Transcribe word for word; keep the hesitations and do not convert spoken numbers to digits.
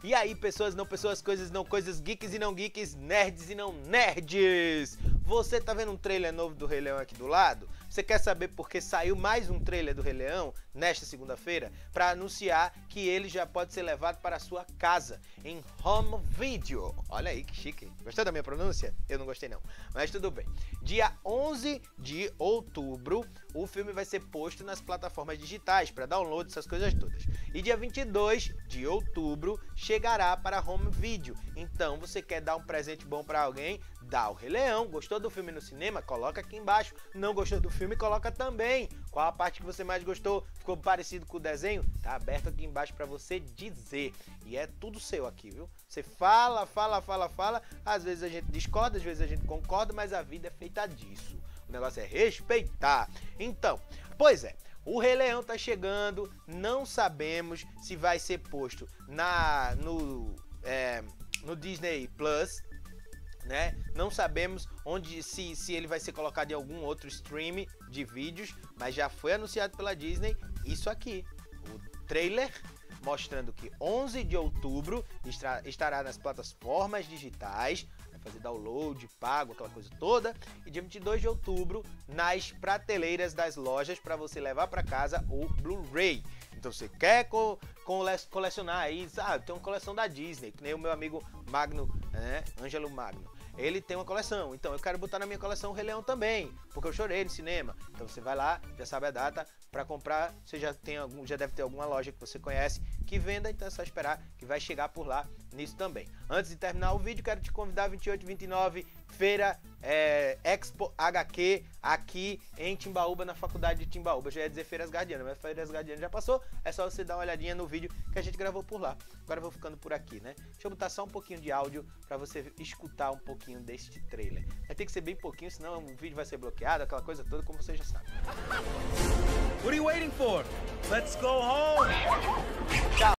E aí, pessoas, não pessoas, coisas, não coisas, geeks e não geeks, nerds e não nerds. Você tá vendo um trailer novo do Rei Leão aqui do lado? Você quer saber por que saiu mais um trailer do Rei Leão nesta segunda-feira? Para anunciar que ele já pode ser levado para a sua casa em home video. Olha aí que chique. Gostou da minha pronúncia? Eu não gostei não, mas tudo bem. Dia onze de outubro, o filme vai ser posto nas plataformas digitais para download, essas coisas todas. E dia vinte e dois de outubro chegará para home video. Então, você quer dar um presente bom para alguém? Dá o Rei Leão. Gostou do filme no cinema? Coloca aqui embaixo. Não gostou do filme? Coloca também. Qual a parte que você mais gostou? Ficou parecido com o desenho? Tá aberto aqui embaixo para você dizer. E é tudo seu aqui, viu? Você fala, fala, fala, fala. Às vezes a gente discorda, às vezes a gente concorda, mas a vida é feita disso. O negócio é respeitar. Então, pois é. O Rei Leão tá chegando, não sabemos se vai ser posto na, no, é, no Disney Plus, né? Não sabemos onde, se, se ele vai ser colocado em algum outro stream de vídeos, mas já foi anunciado pela Disney isso aqui, o trailer mostrando que onze de outubro estará nas plataformas digitais, vai fazer download, pago, aquela coisa toda, e dia vinte e dois de outubro nas prateleiras das lojas para você levar para casa o Blu-ray. Então você quer co colecionar aí, sabe, tem uma coleção da Disney, que nem o meu amigo Magno, né, Ângelo Magno. Ele tem uma coleção, então eu quero botar na minha coleção o Rei Leão também, porque eu chorei no cinema. Então você vai lá, já sabe a data para comprar, você já tem algum, já deve ter alguma loja que você conhece que venda, então é só esperar que vai chegar por lá nisso também. Antes de terminar o vídeo, quero te convidar vinte e oito e vinte e nove, feira é, Expo H Q aqui em Timbaúba, na faculdade de Timbaúba. Eu já ia dizer Feiras Guardianas, mas Feiras Guardianas já passou, é só você dar uma olhadinha no vídeo que a gente gravou por lá. Agora eu vou ficando por aqui, né? Deixa eu botar só um pouquinho de áudio para você escutar um pouquinho deste trailer. Vai ter que ser bem pouquinho, senão o vídeo vai ser bloqueado, aquela coisa toda, como você já sabe. What are you waiting for? Let's go home! Tchau!